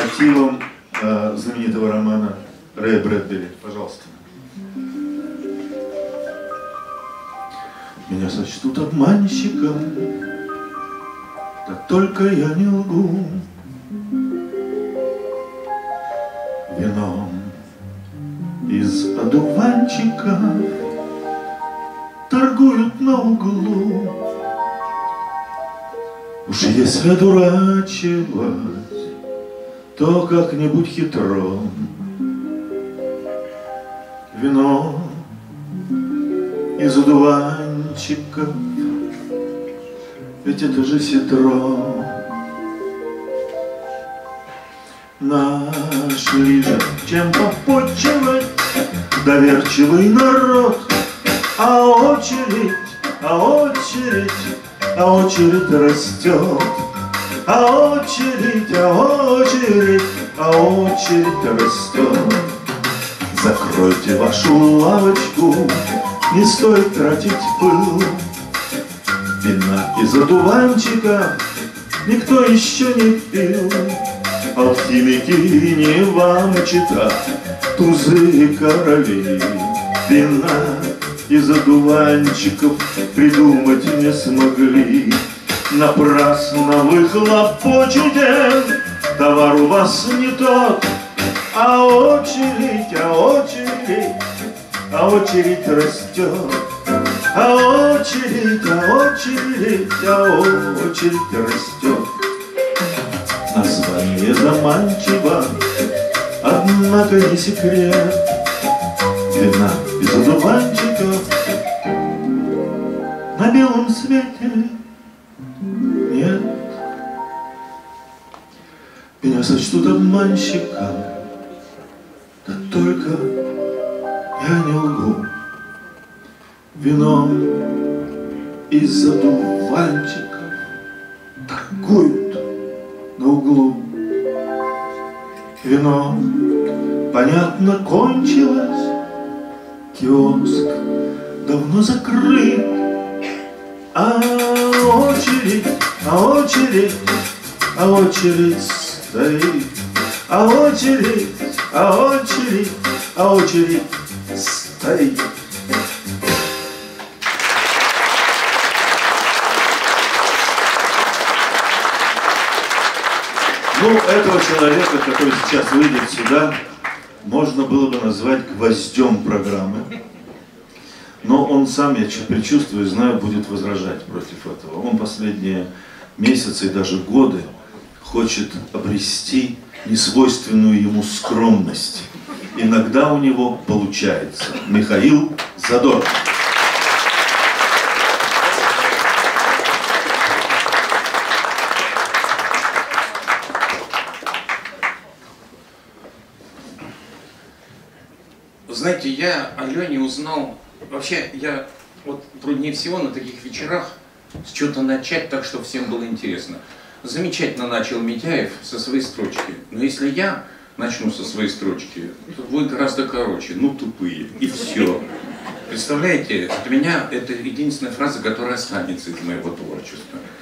мотивам знаменитого романа Рэя Брэдбери. Пожалуйста. Меня сочтут обманщиком, да только я не лгу. Вином из одуванчиков торгуют на углу. Уж если одурачивать, то как-нибудь хитро. Вино из одуванчиков, ведь это же ситро. Нашли же, чем попотчевать доверчивый народ, а очередь растет, а очередь растет. Закройте вашу лавочку, не стоит тратить пыл. Вина из одуванчика никто еще не пил. Алхимики не вам читать тузы короли. Вина из одуванчиков придумать не смогли. Напрасно вы хлопочете, товар у вас не тот, а очередь растет, а очередь растет. Название заманчиво, однако не секрет. Вина из одуванчиков на белом свете нет. Меня сочтут обманщиком, да только я не лгу. Вином из одуванчиков торгуют на углу. Вино, понятно, кончилось, киоск давно закрыт, а очередь стоит, а очередь стоит. Ну, этого человека, который сейчас выйдет сюда, можно было бы назвать гвоздем программы. Но он сам, я предчувствую, знаю, будет возражать против этого. Он последние месяцы и даже годы хочет обрести несвойственную ему скромность. Иногда у него получается. Михаил Задорнов. Знаете, я о Лене узнал, вообще, я вот труднее всего на таких вечерах с чего-то начать так, чтобы всем было интересно. Замечательно начал Митяев со своей строчки, но если я начну со своей строчки, то будет гораздо короче, ну тупые, и все. Представляете, для меня это единственная фраза, которая останется из моего творчества.